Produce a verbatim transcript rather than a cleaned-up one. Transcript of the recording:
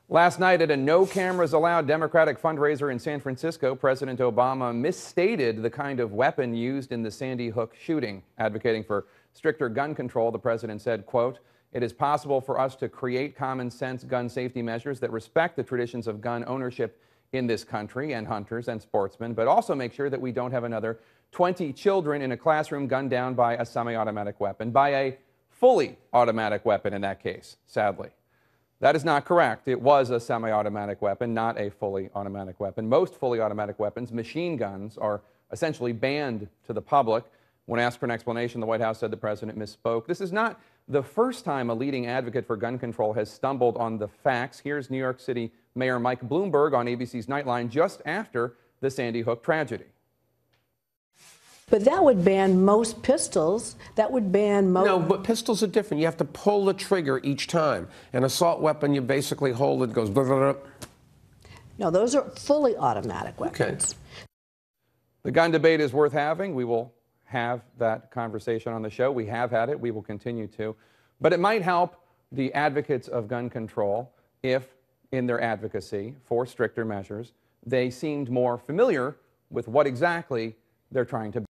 Last night at a no cameras allowed Democratic fundraiser in San Francisco, President Obama misstated the kind of weapon used in the Sandy Hook shooting. Advocating for stricter gun control, the president said, quote, "It is possible for us to create common sense gun safety measures that respect the traditions of gun ownership in this country and hunters and sportsmen, but also make sure that we don't have another twenty children in a classroom gunned down by a semi-automatic weapon, by a fully automatic weapon in that case, sadly." That is not correct. It was a semi-automatic weapon, not a fully automatic weapon. Most fully automatic weapons, machine guns, are essentially banned to the public. When asked for an explanation, the White House said the president misspoke. This is not the first time a leading advocate for gun control has stumbled on the facts. Here's New York City Mayor Mike Bloomberg on A B C's Nightline just after the Sandy Hook tragedy. But that would ban most pistols. That would ban most. No, but pistols are different. You have to pull the trigger each time. An assault weapon, you basically hold it, goes. Blah, blah, blah. No, those are fully automatic weapons. Okay. The gun debate is worth having. We will have that conversation on the show. We have had it. We will continue to. But it might help the advocates of gun control if, in their advocacy for stricter measures, they seemed more familiar with what exactly they're trying to